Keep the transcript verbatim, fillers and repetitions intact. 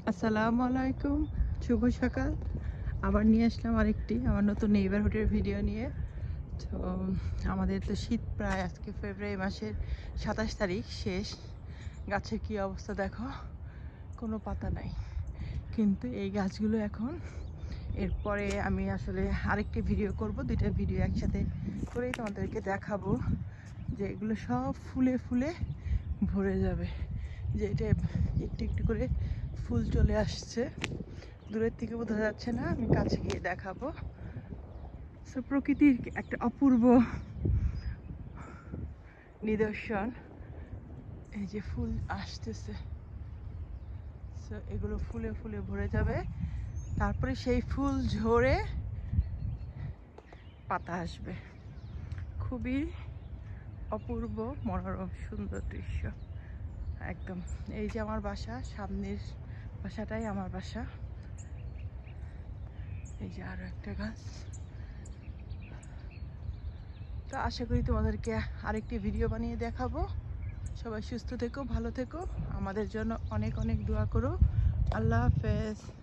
আসসালামু আলাইকুম, শুভ সকাল। আবার নিয়ে আসলাম আরেকটি আমার নতুন নেইবারহুডের ভিডিও নিয়ে। তো আমাদের তো শীত প্রায়, আজকে ফেব্রুয়ারি মাসের সাতাশ তারিখ শেষ। গাছের কি অবস্থা দেখো, কোনো পাতা নাই। কিন্তু এই গাছগুলো এখন, এরপরে আমি আসলে আরেকটি ভিডিও করব, দুইটা ভিডিও একসাথে করেই তোমাদেরকে দেখাবো যে এগুলো সব ফুলে ফুলে ভরে যাবে। যে এটা একটু একটু করে ফুল চলে আসছে, দূরের থেকে বোঝা যাচ্ছে না, আমি কাছে গিয়ে দেখাবো। সো প্রকৃতির একটা অপূর্ব নিদর্শন, এই যে ফুল আসতেছে। সো এগুলো ফুলে ফুলে ভরে যাবে, তারপরে সেই ফুল ঝরে পাতা আসবে। খুবই অপূর্ব মনোরম সুন্দর দৃশ্য একদম। এই যে আমার বাসা, সামনের বাসাটাই আমার বাসা। এই যে আরো একটা গাছ। তো আশা করি তোমাদেরকে আরেকটি ভিডিও বানিয়ে দেখাবো। সবাই সুস্থ থেকো, ভালো থেকো, আমাদের জন্য অনেক অনেক দোয়া করো। আল্লাহ হাফেজ।